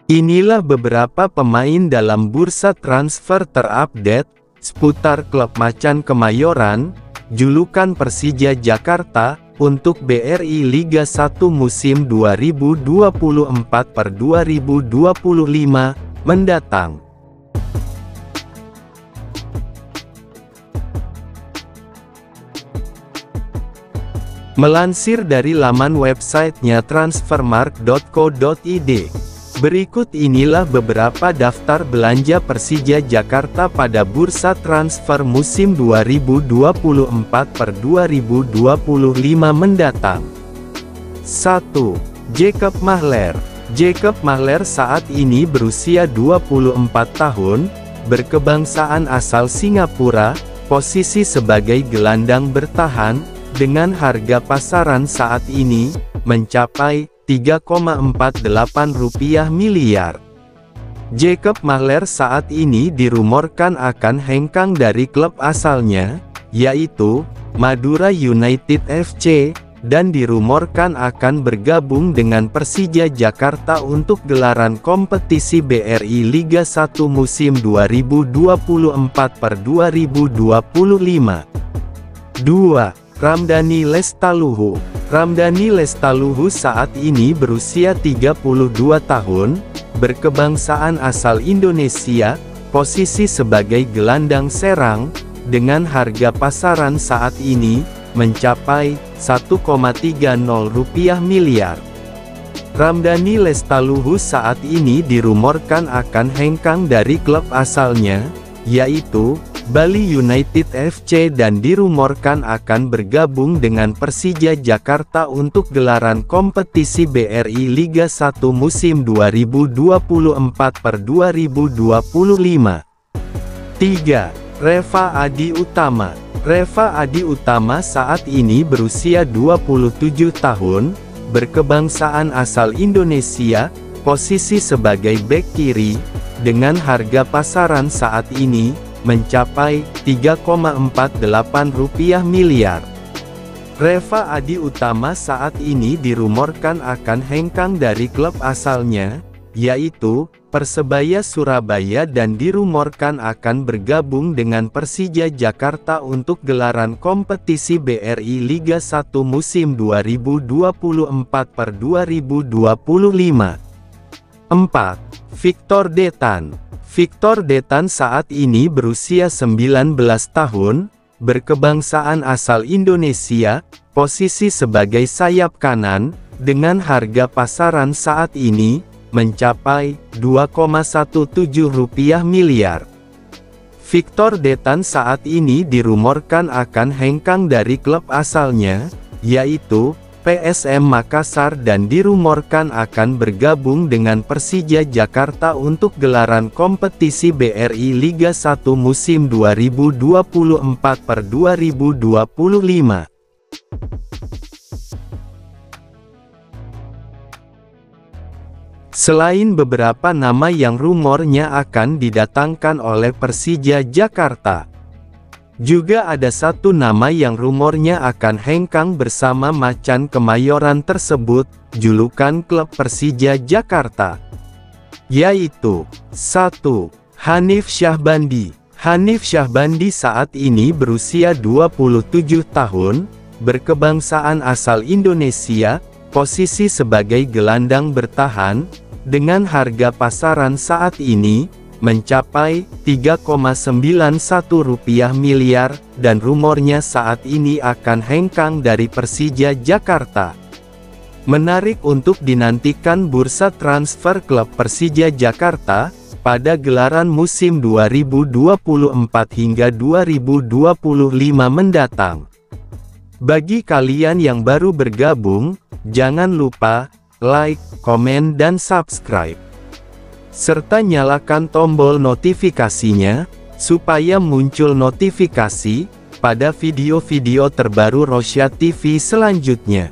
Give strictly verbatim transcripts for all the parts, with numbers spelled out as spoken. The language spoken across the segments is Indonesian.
Inilah beberapa pemain dalam bursa transfer terupdate seputar klub Macan Kemayoran, julukan Persija Jakarta, untuk B R I Liga satu musim dua ribu dua puluh empat per dua ribu dua puluh lima mendatang. Melansir dari laman websitenya transfermarkt dot co dot i d, berikut inilah beberapa daftar belanja Persija Jakarta pada bursa transfer musim dua ribu dua puluh empat per dua ribu dua puluh lima mendatang. satu. Jacob Mahler. Jacob Mahler saat ini berusia dua puluh empat tahun, berkebangsaan asal Singapura, posisi sebagai gelandang bertahan, dengan harga pasaran saat ini mencapai tiga koma empat delapan rupiah miliar. Jacob Mahler saat ini dirumorkan akan hengkang dari klub asalnya, yaitu Madura United F C, dan dirumorkan akan bergabung dengan Persija Jakarta untuk gelaran kompetisi B R I Liga satu musim dua ribu dua puluh empat per dua ribu dua puluh lima. dua. Ramdhani Lestaluhu. Ramdhani Lestaluhu saat ini berusia tiga puluh dua tahun, berkebangsaan asal Indonesia, posisi sebagai gelandang serang, dengan harga pasaran saat ini mencapai satu koma tiga nol rupiah miliar. Ramdhani Lestaluhu saat ini dirumorkan akan hengkang dari klub asalnya, yaitu Bali United F C, dan dirumorkan akan bergabung dengan Persija Jakarta untuk gelaran kompetisi B R I Liga satu musim dua ribu dua puluh empat per dua ribu dua puluh lima. tiga. Reva Adi Utama. Reva Adi Utama saat ini berusia dua puluh tujuh tahun, berkebangsaan asal Indonesia, posisi sebagai bek kiri, dengan harga pasaran saat ini mencapai tiga koma empat delapan rupiah miliar. Reva Adi Utama saat ini dirumorkan akan hengkang dari klub asalnya, yaitu Persebaya Surabaya, dan dirumorkan akan bergabung dengan Persija Jakarta untuk gelaran kompetisi B R I Liga satu musim dua ribu dua puluh empat per dua ribu dua puluh lima. empat. Victor Detan. Victor Detan saat ini berusia sembilan belas tahun, berkebangsaan asal Indonesia, posisi sebagai sayap kanan, dengan harga pasaran saat ini mencapai dua koma tujuh belas rupiah miliar. Victor Detan saat ini dirumorkan akan hengkang dari klub asalnya, yaitu P S M Makassar, dan dirumorkan akan bergabung dengan Persija Jakarta untuk gelaran kompetisi B R I Liga satu musim dua ribu dua puluh empat per dua ribu dua puluh lima. Selain beberapa nama yang rumornya akan didatangkan oleh Persija Jakarta, juga ada satu nama yang rumornya akan hengkang bersama Macan Kemayoran tersebut, julukan klub Persija Jakarta, yaitu satu. Hanif Syahbandi. Hanif Syahbandi saat ini berusia dua puluh tujuh tahun, berkebangsaan asal Indonesia, posisi sebagai gelandang bertahan, dengan harga pasaran saat ini mencapai tiga koma sembilan satu rupiah miliar, dan rumornya saat ini akan hengkang dari Persija Jakarta. Menarik untuk dinantikan bursa transfer klub Persija Jakarta pada gelaran musim dua ribu dua puluh empat hingga dua ribu dua puluh lima mendatang. Bagi kalian yang baru bergabung, jangan lupa like, komen, dan subscribe, serta nyalakan tombol notifikasinya, supaya muncul notifikasi pada video-video terbaru Rosyad T V selanjutnya.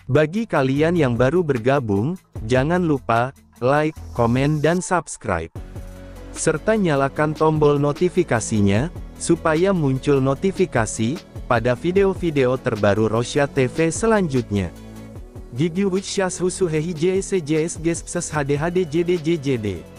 Bagi kalian yang baru bergabung, jangan lupa like, komen dan subscribe. Serta nyalakan tombol notifikasinya, supaya muncul notifikasi pada video-video terbaru Rosya T V selanjutnya. Gigi Witsyas Husu Hehi J S J S Ges H D H D J D J J D